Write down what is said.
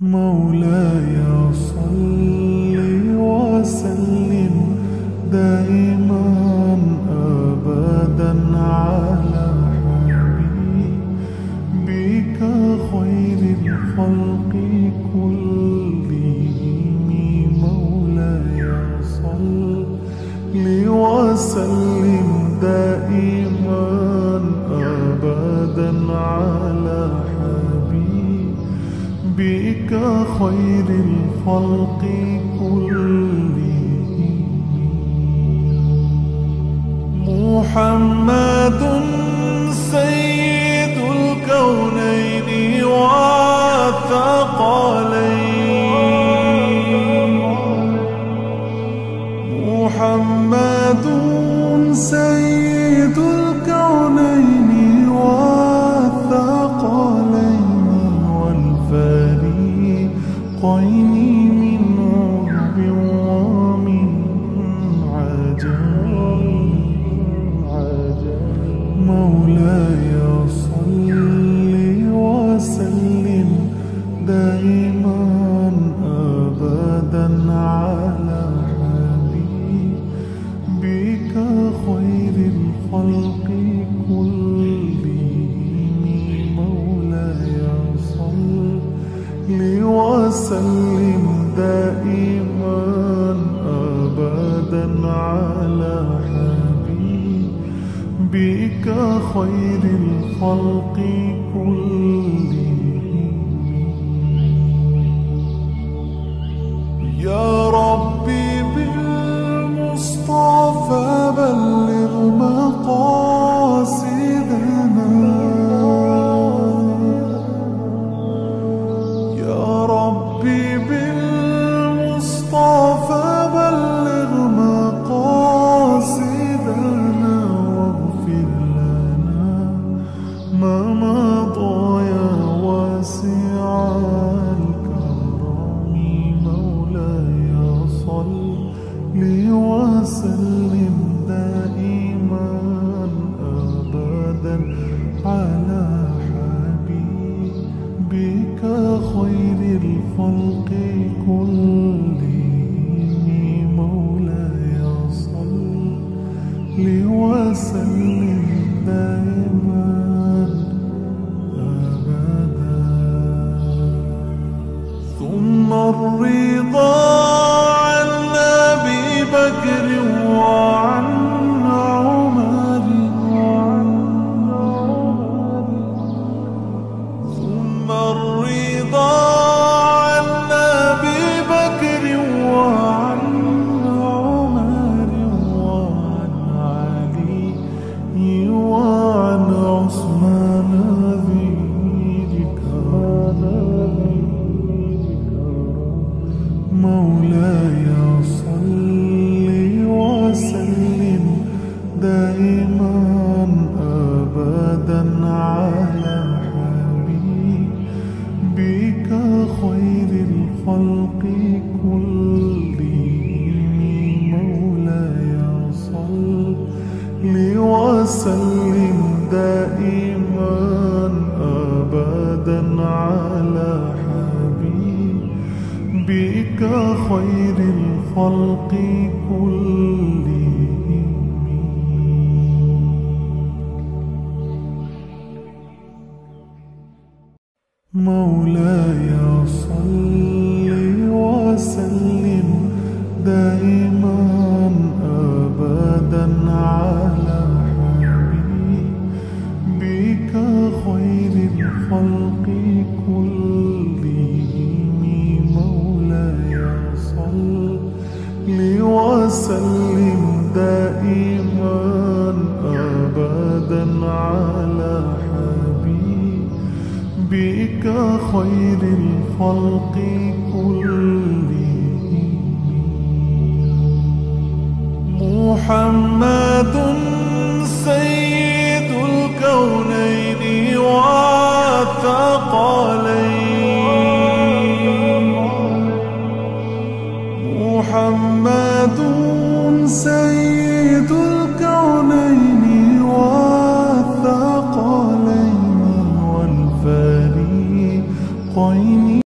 مولاي صل وسلم دائما أبدا على حبيبك خير الخلق كلهم. مولاي صل وسلم دائما أبدا على بك خير الخلق كلهم. محمد سيد الكونين والثقلين. محمد سيد الكونين والثقلين والفريقين من عرب ومن عجم. مولاي صل وسلم دائما أبدا على حبيبك خير الخلق كلهم. مولاي صل وسلم دائما أبدا على حبيبك خير الخلق كلهم. يا ربي بالمصطفى بلغ مقاصدنا. يا ربي بالمصطفى بلغ مقاصدنا واغفر لنا ما مضى يا واسع الكرم. مولاي صل وسلم دائما أبدا على بك خير الخلق كلهم. مولاي صل وسلم دائما أبدا. ثم الرضا عن أبي بكر وعن عمر. ثم الرضا عن أبي بكر وعن عمر وعن علي وعن عثمان ذي الكرم. مولاي صل وسلم دائما أبدا على بك خير الخلق كلهم. مولاي صل وسلم دائما أبدا على بك خير الخلق كلهم. مولاي صل وسلم دائما أبدا على بك خير الخلق كلهم. مولاي صل وسلم دائما أبدا على بك خير الخلق كلهم. محمد سيد الكونين والثقلين.